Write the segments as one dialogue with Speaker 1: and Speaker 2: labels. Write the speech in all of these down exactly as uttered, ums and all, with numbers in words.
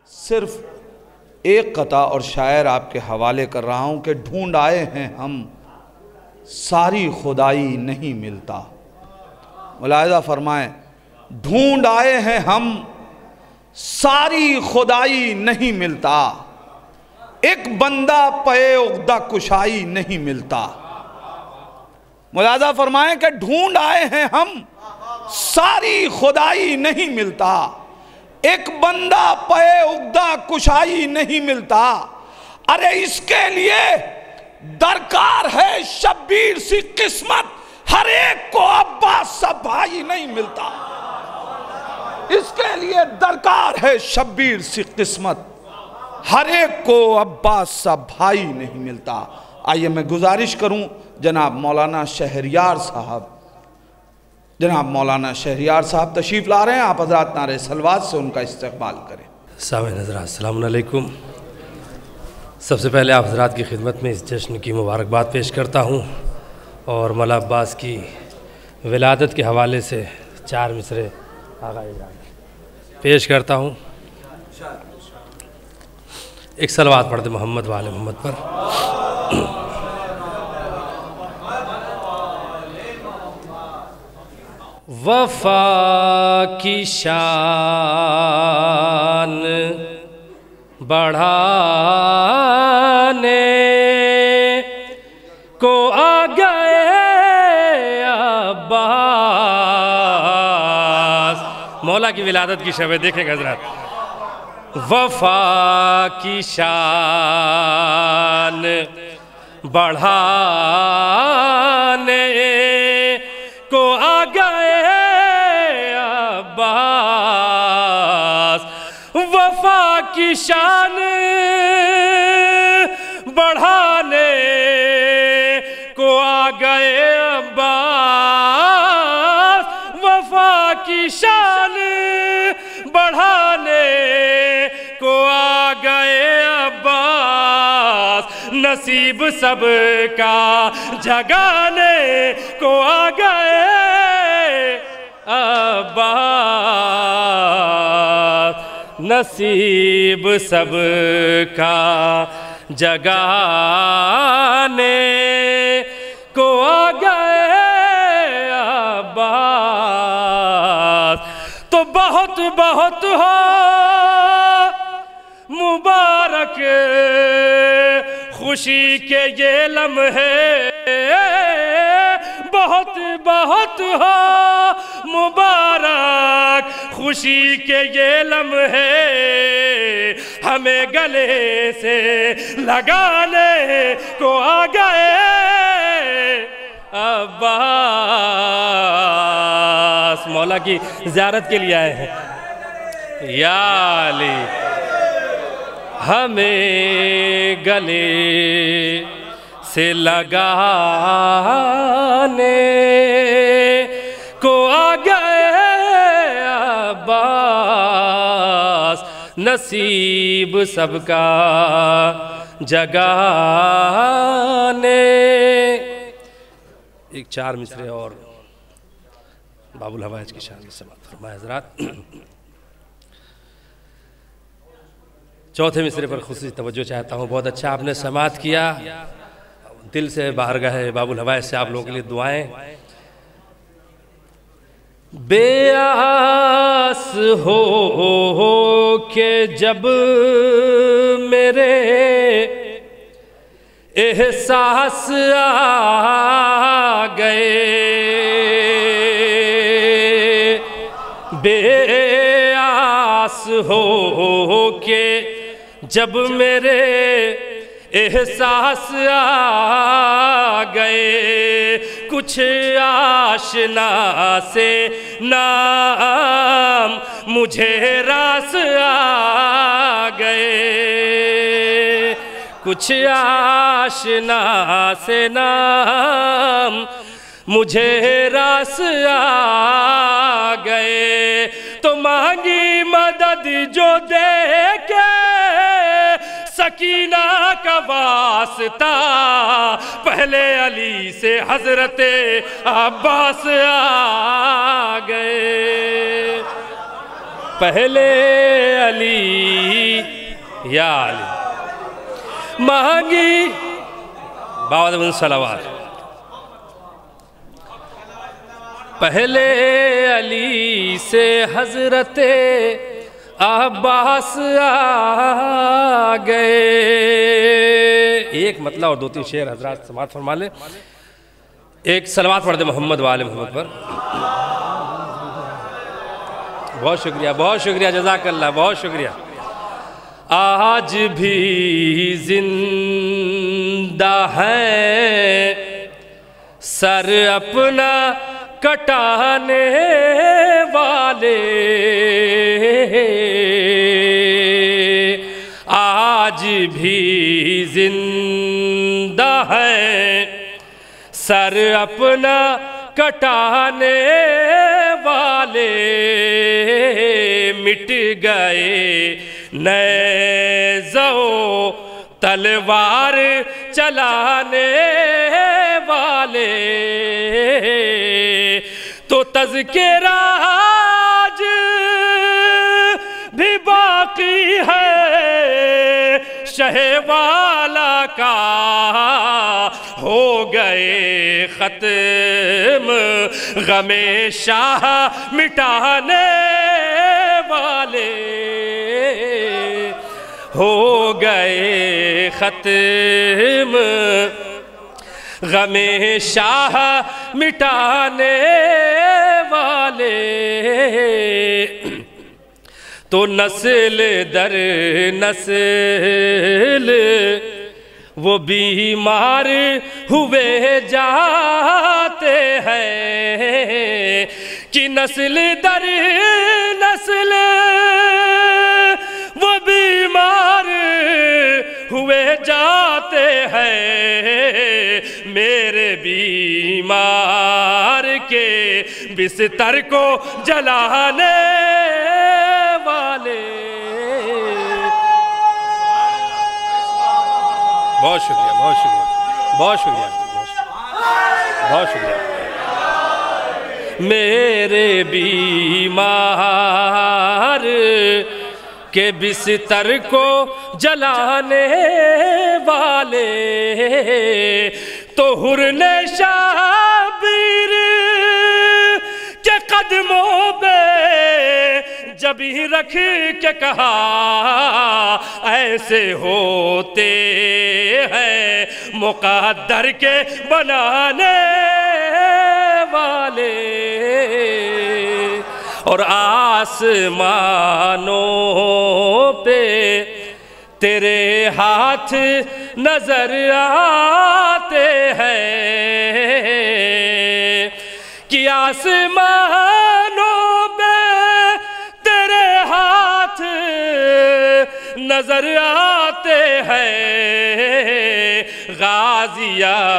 Speaker 1: صرف ایک قطع اور شاعر آپ کے حوالے کر رہا ہوں کہ ڈھونڈ آئے ہیں ہم ساری خدائی نہیں ملتا. ملاحظہ فرمائیں، ڈھونڈ آئے ہیں ہم ساری خدائی نہیں ملتا، ایک بندہ پے عقدہ کشائی نہیں ملتا. ملاحظہ فرمائیں کہ ڈھونڈ آئے ہیں ہم ساری خدائی نہیں ملتا، ایک بندہ پے عقدہ کشائی نہیں ملتا. ارے اس کے لیے درکار ہے شبیر سی قسمت، ہر ایک کو عباس سا بھائی نہیں ملتا. اس کے لیے درکار ہے شبیر سی قسمت، ہر ایک کو عباس سا بھائی نہیں ملتا. آئیے میں گزارش کروں جناب مولانا شہریار صاحب جناب مولانا شہریار صاحب تشریف لا رہے ہیں، آپ حضرات نعرہ صلوات سے ان کا استقبال کریں.
Speaker 2: سامعین حضرات السلام علیکم. سب سے پہلے آپ حضرات کی خدمت میں اس جشن کی مبارکباد پیش کرتا ہوں اور مولا عباس کی ولادت کے حوالے سے چار مصرے آغا پیش کرتا ہوں. ایک صلوات پڑھتے محمد وآل محمد پر. وفا کی شان بڑھانے کو آ گئے عباس. مولا کی ولادت کی شب دیکھیں گے حضرات. وفا کی شان بڑھانے کو آ گئے عباس. وفا کی شان بڑھانے کو آ گئے عباس. وفا کی شان بڑھانے کو آ گئے عباس. نصیب سب کا جگانے کو آ گئے عباس. نصیب سب کا جگانے کو آ گئے عباس. تو بہت بہت ہو مبارک خوشی کے یہ لمحے، بہت بہت ہو مبارک خوشی کے یہ لمحے. ہمیں گلے سے لگانے کو آ گئے عباس. مولا کی زیارت کے لیے آئے ہیں. یا علی ہمیں گلے سے لگانے کو آ گئے عباس. نصیب سب کا جگانے. ایک چار مصرے اور باب الحوائج کی شان میں سماعت فرمائے حضرات. چوتھے مصرے پر خصوصی توجہ چاہتا ہوں. بہت اچھا آپ نے سماعت کیا. دل سے بارگاہ باب الحوائج سے آپ لوگوں کے لیے دعائیں. بے آس ہو کہ جب میرے احساس آ گئے، بے آس ہو کہ جب میرے احساس آ گئے، کچھ آشنا سے نام مجھے راس آ گئے، کچھ آشنا سے نام مجھے راس آ گئے. تو مانگی مدد جو دے کے سکینہ کا واسطہ، پہلے علی سے حضرت عباس آ گئے. پہلے علی یا علی مانگی بعد من صلوات پہلے علی سے حضرت عباس آ گئے. ایک مطلب اور دو تین شعر حضرات سماعت فرما لیں. ایک صلوات پڑھ دے محمد وآل محمد پر. بہت شکریہ بہت شکریہ جزاک اللہ بہت شکریہ. آج بھی زندہ ہیں سر اپنا کٹانے والے. آج بھی زندہ ہیں سر اپنا کٹانے والے. مٹ گئے نیزوں تلوار چلانے والے. تو تذکرہ آج بھی باقی ہے شہ والا کا. ہو گئے ختم غم شاہ مٹانے والے. ہو گئے ختم غم شاہ مٹانے والے. تو نسل در نسل وہ بیمار ہوئے جاتے ہیں کہ نسل در نسل وہ بیمار ہوئے جاتے ہیں. میرے بیمار کے بستر کو جلانے والے. بہت شکریہ بہت شکریہ بہت شکریہ بہت شکریہ. میرے بیمار کے بستر کو جلانے والے. تو حرن شابیر کے قدموں پہ جب ہی رکھ کے کہا ایسے ہوتے ہیں مقدر کے بنانے والے. اور آسمانوں پہ تیرے ہاتھ نظر آتے ہیں کہ آسمانوں پہ تیرے ہاتھ نظر آتے ہیں. غازی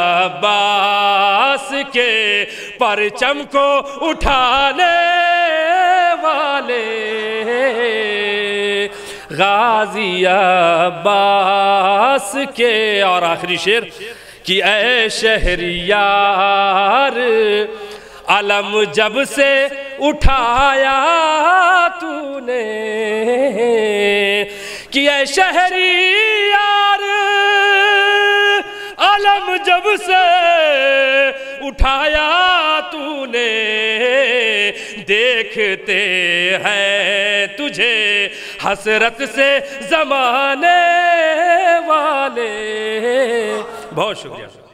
Speaker 2: عباس کے پرچم کو اٹھانے والے. غازی عباس کے. اور آخری شعر کہ اے شہریار علم جب سے اٹھایا تو نے کہ اے شہریار علم جب سے اٹھایا تو نے. دیکھتے ہیں تجھے حسرت سے زمانے والے. بہت شکریہ.